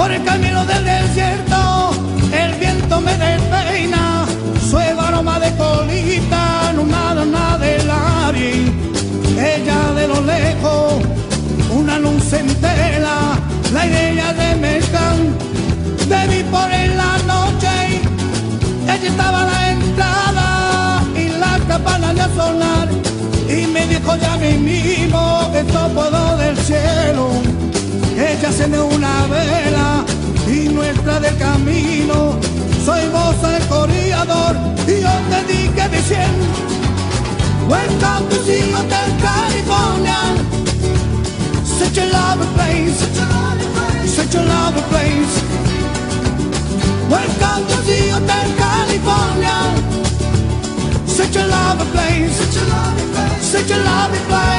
Por el camino del desierto el viento me despeina, suave aroma de colita, no nada de la vi. Ella de lo lejos, una luz entera, la idea de Mezcán. Te vi por en la noche, ella estaba a la entrada y la campana de sonar. Y me dijo ya mismo, esto puedo del cielo. Ella se dio una vela y nuestra del camino. Soy vos el corredor y yo te dije diciendo: Welcome to the Hotel California. Such a lovely place, such a lovely place. Welcome to the Hotel California. Such a lovely place, such a lovely place.